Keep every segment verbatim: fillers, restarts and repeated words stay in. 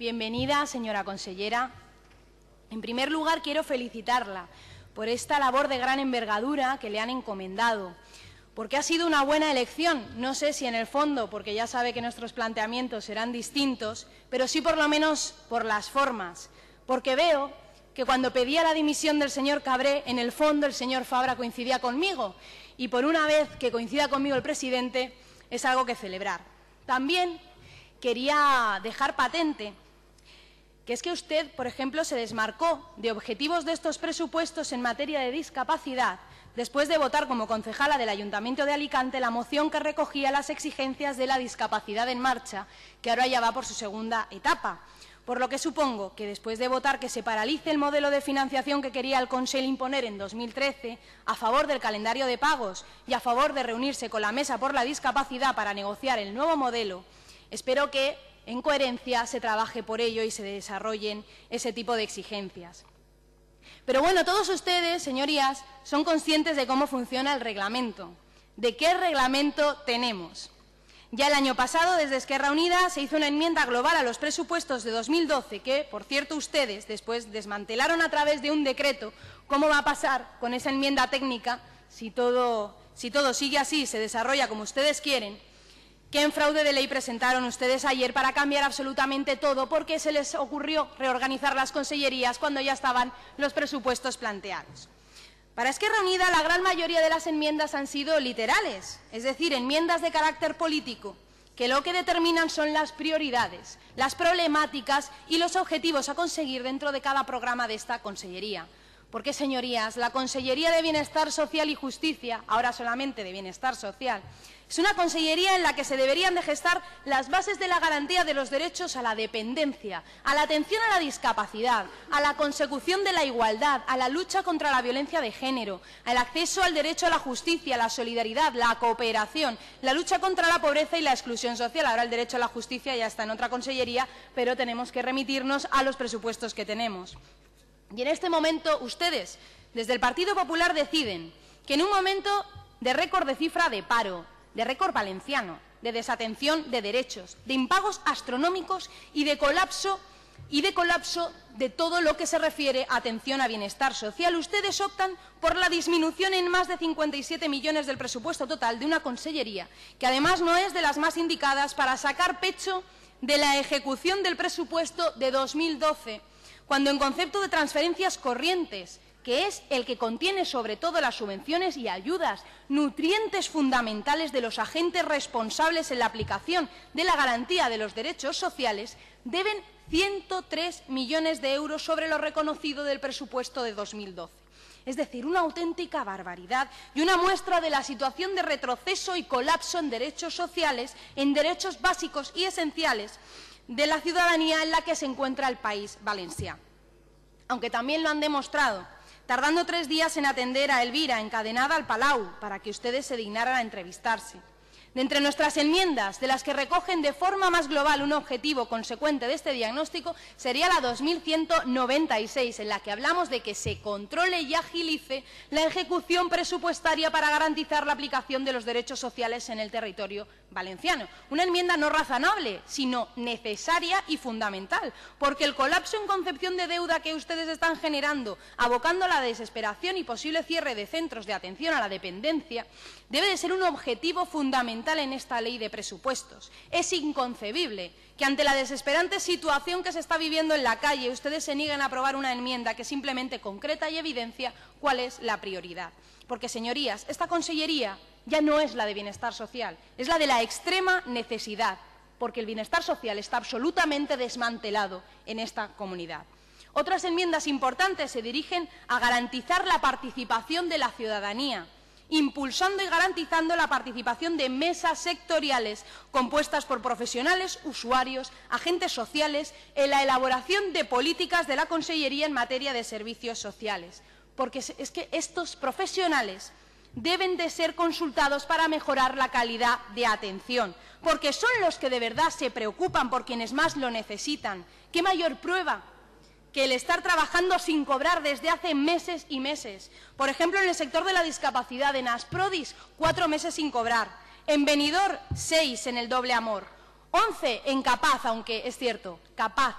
Bienvenida, señora consellera. En primer lugar, quiero felicitarla por esta labor de gran envergadura que le han encomendado, porque ha sido una buena elección. No sé si en el fondo, porque ya sabe que nuestros planteamientos serán distintos, pero sí por lo menos por las formas, porque veo que cuando pedía la dimisión del señor Cabré, en el fondo el señor Fabra coincidía conmigo, y por una vez que coincida conmigo el presidente es algo que celebrar. También quería dejar patente que es que usted, por ejemplo, se desmarcó de objetivos de estos presupuestos en materia de discapacidad después de votar como concejala del Ayuntamiento de Alicante la moción que recogía las exigencias de la discapacidad en marcha, que ahora ya va por su segunda etapa. Por lo que supongo que después de votar que se paralice el modelo de financiación que quería el Consell imponer en dos mil trece, a favor del calendario de pagos y a favor de reunirse con la Mesa por la Discapacidad para negociar el nuevo modelo, espero que en coherencia se trabaje por ello y se desarrollen ese tipo de exigencias. Pero bueno, todos ustedes, señorías, son conscientes de cómo funciona el reglamento, de qué reglamento tenemos. Ya el año pasado, desde Esquerra Unida, se hizo una enmienda global a los presupuestos de dos mil doce que, por cierto, ustedes después desmantelaron a través de un decreto. ¿Cómo va a pasar con esa enmienda técnica si todo, si todo sigue así, se desarrolla como ustedes quieren? ¿Qué en fraude de ley presentaron ustedes ayer para cambiar absolutamente todo? ¿Por qué se les ocurrió reorganizar las consellerías cuando ya estaban los presupuestos planteados? Para Esquerra Unida, la gran mayoría de las enmiendas han sido literales, es decir, enmiendas de carácter político, que lo que determinan son las prioridades, las problemáticas y los objetivos a conseguir dentro de cada programa de esta consellería. Porque, señorías, la Consellería de Bienestar Social y Justicia, ahora solamente de Bienestar Social, es una consellería en la que se deberían de gestar las bases de la garantía de los derechos a la dependencia, a la atención a la discapacidad, a la consecución de la igualdad, a la lucha contra la violencia de género, al acceso al derecho a la justicia, la solidaridad, la cooperación, la lucha contra la pobreza y la exclusión social. Ahora el derecho a la justicia ya está en otra consellería, pero tenemos que remitirnos a los presupuestos que tenemos. Y en este momento ustedes, desde el Partido Popular, deciden que en un momento de récord de cifra de paro, de récord valenciano, de desatención de derechos, de impagos astronómicos y de colapso y de colapso de todo lo que se refiere a atención a bienestar social, ustedes optan por la disminución en más de cincuenta y siete millones del presupuesto total de una consellería que además no es de las más indicadas para sacar pecho de la ejecución del presupuesto de dos mil doce, cuando en concepto de transferencias corrientes, que es el que contiene sobre todo las subvenciones y ayudas, nutrientes fundamentales de los agentes responsables en la aplicación de la garantía de los derechos sociales, deben ciento tres millones de euros sobre lo reconocido del presupuesto de dos mil doce. Es decir, una auténtica barbaridad y una muestra de la situación de retroceso y colapso en derechos sociales, en derechos básicos y esenciales de la ciudadanía en la que se encuentra el país valenciano. Aunque también lo han demostrado, tardando tres días en atender a Elvira, encadenada al Palau, para que ustedes se dignaran a entrevistarse. De entre nuestras enmiendas, de las que recogen de forma más global un objetivo consecuente de este diagnóstico, sería la dos mil ciento noventa y seis, en la que hablamos de que se controle y agilice la ejecución presupuestaria para garantizar la aplicación de los derechos sociales en el territorio valenciano. Una enmienda no razonable, sino necesaria y fundamental, porque el colapso en concepción de deuda que ustedes están generando, abocando a la desesperación y posible cierre de centros de atención a la dependencia, debe de ser un objetivo fundamental en esta ley de presupuestos. Es inconcebible que ante la desesperante situación que se está viviendo en la calle ustedes se nieguen a aprobar una enmienda que simplemente concreta y evidencia cuál es la prioridad. Porque, señorías, esta consellería ya no es la de bienestar social, es la de la extrema necesidad, porque el bienestar social está absolutamente desmantelado en esta comunidad. Otras enmiendas importantes se dirigen a garantizar la participación de la ciudadanía, impulsando y garantizando la participación de mesas sectoriales compuestas por profesionales, usuarios, agentes sociales en la elaboración de políticas de la Consellería en materia de servicios sociales. Porque es que estos profesionales deben de ser consultados para mejorar la calidad de atención, porque son los que de verdad se preocupan por quienes más lo necesitan. ¿Qué mayor prueba que el estar trabajando sin cobrar desde hace meses y meses? Por ejemplo, en el sector de la discapacidad, en Asprodis, cuatro meses sin cobrar. En Benidorm, seis en el Doble Amor. Once en Capaz, aunque es cierto, Capaz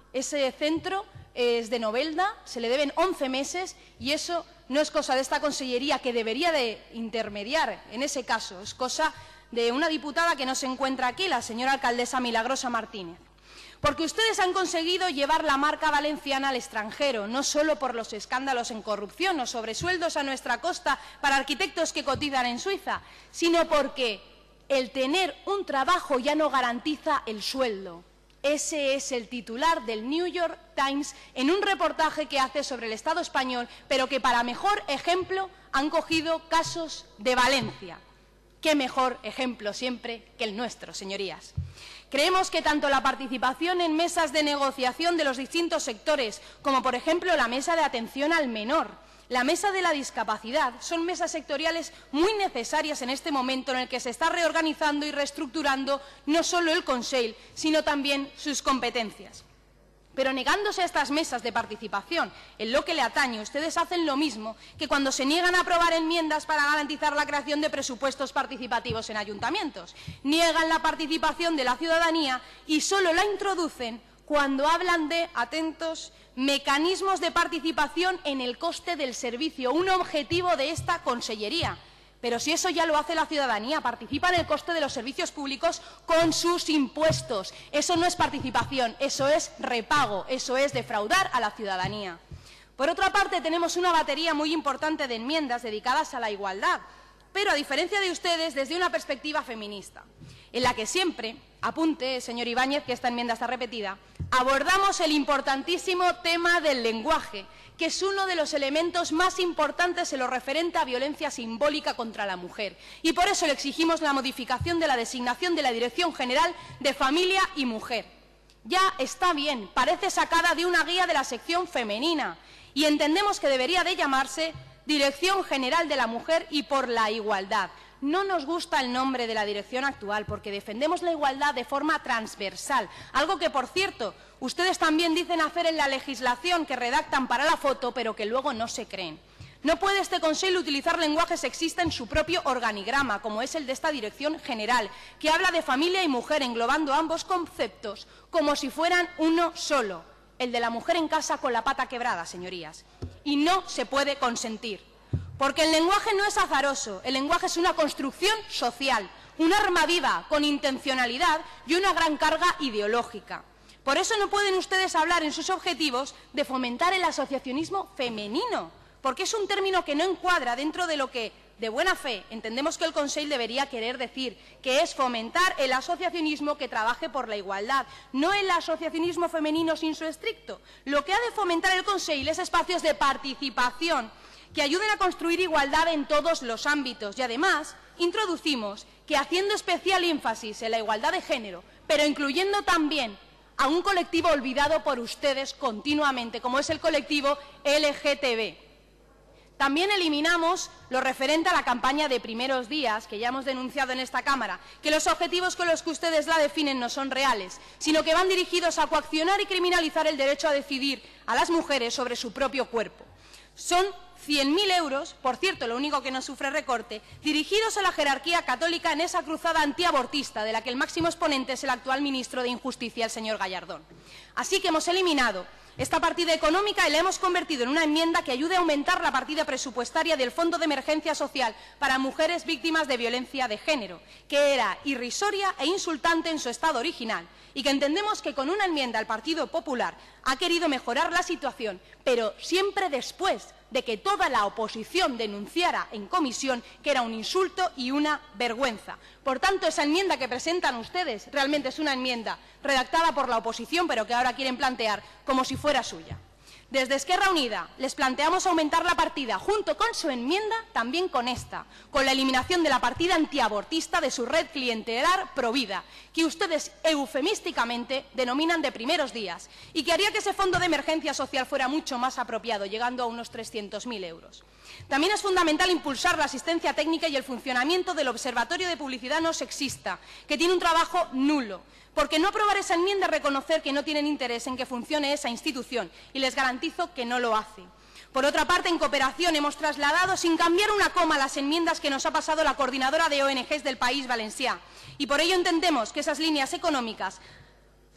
Ese centro es de Novelda, se le deben once meses y eso no es cosa de esta consellería, que debería de intermediar en ese caso, es cosa de una diputada que no se encuentra aquí, la señora alcaldesa Milagrosa Martínez. Porque ustedes han conseguido llevar la marca valenciana al extranjero, no solo por los escándalos en corrupción o sobresueldos a nuestra costa para arquitectos que cotizan en Suiza, sino porque el tener un trabajo ya no garantiza el sueldo. Ese es el titular del New York Times en un reportaje que hace sobre el Estado español, pero que para mejor ejemplo han cogido casos de Valencia. Qué mejor ejemplo siempre que el nuestro, señorías. Creemos que tanto la participación en mesas de negociación de los distintos sectores, como por ejemplo la mesa de atención al menor, la mesa de la discapacidad, son mesas sectoriales muy necesarias en este momento en el que se está reorganizando y reestructurando no solo el Consell, sino también sus competencias. Pero negándose a estas mesas de participación en lo que le atañe, ustedes hacen lo mismo que cuando se niegan a aprobar enmiendas para garantizar la creación de presupuestos participativos en ayuntamientos. Niegan la participación de la ciudadanía y solo la introducen cuando hablan de, atentos, mecanismos de participación en el coste del servicio, un objetivo de esta consellería. Pero si eso ya lo hace la ciudadanía, participa en el coste de los servicios públicos con sus impuestos. Eso no es participación, eso es repago, eso es defraudar a la ciudadanía. Por otra parte, tenemos una batería muy importante de enmiendas dedicadas a la igualdad, pero a diferencia de ustedes, desde una perspectiva feminista, en la que siempre, apunte, señor Ibáñez, que esta enmienda está repetida, abordamos el importantísimo tema del lenguaje, que es uno de los elementos más importantes en lo referente a violencia simbólica contra la mujer. Y por eso le exigimos la modificación de la designación de la Dirección General de Familia y Mujer. Ya está bien, parece sacada de una guía de la sección femenina y entendemos que debería de llamarse Dirección General de la Mujer y por la Igualdad. No nos gusta el nombre de la dirección actual porque defendemos la igualdad de forma transversal, algo que, por cierto, ustedes también dicen hacer en la legislación que redactan para la foto, pero que luego no se creen. No puede este Consejo utilizar lenguaje sexista en su propio organigrama, como es el de esta Dirección General, que habla de familia y mujer, englobando ambos conceptos como si fueran uno solo, el de la mujer en casa con la pata quebrada, señorías. Y no se puede consentir. Porque el lenguaje no es azaroso, el lenguaje es una construcción social, un arma viva con intencionalidad y una gran carga ideológica. Por eso no pueden ustedes hablar en sus objetivos de fomentar el asociacionismo femenino, porque es un término que no encuadra dentro de lo que, de buena fe, entendemos que el Consell debería querer decir, que es fomentar el asociacionismo que trabaje por la igualdad, no el asociacionismo femenino sin su estricto. Lo que ha de fomentar el Consell es espacios de participación que ayuden a construir igualdad en todos los ámbitos y, además, introducimos que, haciendo especial énfasis en la igualdad de género, pero incluyendo también a un colectivo olvidado por ustedes continuamente, como es el colectivo L G T B. También eliminamos lo referente a la campaña de primeros días, que ya hemos denunciado en esta Cámara, que los objetivos con los que ustedes la definen no son reales, sino que van dirigidos a coaccionar y criminalizar el derecho a decidir a las mujeres sobre su propio cuerpo. Son cien mil euros, por cierto, lo único que no sufre recorte, dirigidos a la jerarquía católica en esa cruzada antiabortista de la que el máximo exponente es el actual ministro de Injusticia, el señor Gallardón. Así que hemos eliminado esta partida económica y la hemos convertido en una enmienda que ayude a aumentar la partida presupuestaria del Fondo de Emergencia Social para mujeres víctimas de violencia de género, que era irrisoria e insultante en su estado original, y que entendemos que con una enmienda el Partido Popular ha querido mejorar la situación, pero siempre después de que toda la oposición denunciara en comisión que era un insulto y una vergüenza. Por tanto, esa enmienda que presentan ustedes realmente es una enmienda redactada por la oposición, pero que ahora quieren plantear como si fuera suya. Desde Esquerra Unida les planteamos aumentar la partida, junto con su enmienda, también con esta, con la eliminación de la partida antiabortista de su red clientelar Provida, que ustedes eufemísticamente denominan de primeros días, y que haría que ese fondo de emergencia social fuera mucho más apropiado, llegando a unos trescientos mil euros. También es fundamental impulsar la asistencia técnica y el funcionamiento del Observatorio de Publicidad No Sexista, que tiene un trabajo nulo. Porque no aprobar esa enmienda es reconocer que no tienen interés en que funcione esa institución, y les garantizo que no lo hace. Por otra parte, en cooperación hemos trasladado sin cambiar una coma las enmiendas que nos ha pasado la coordinadora de O N Ges del País Valencià, y por ello entendemos que esas líneas económicas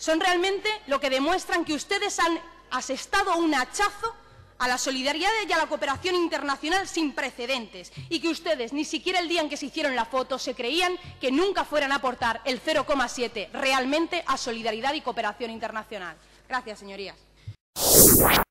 son realmente lo que demuestran que ustedes han asestado un hachazo a la solidaridad y a la cooperación internacional sin precedentes, y que ustedes ni siquiera el día en que se hicieron la foto se creían que nunca fueran a aportar el cero coma siete realmente a solidaridad y cooperación internacional. Gracias, señorías.